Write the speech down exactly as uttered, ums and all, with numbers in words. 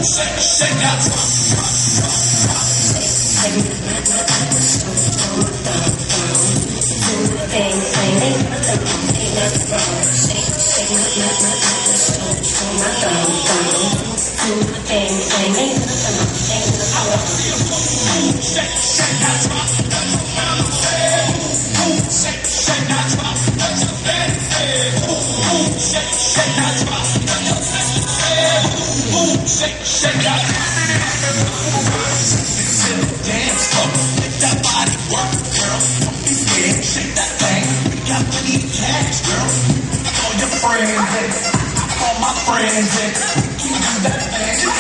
Shake, shake that drop, drop, drop, shake, shake that dance floor, let that body work, girl. Don't be scared, shake that thing. We got plenty of cash, girl. Call your friends in, call my friends in. We can do that thing.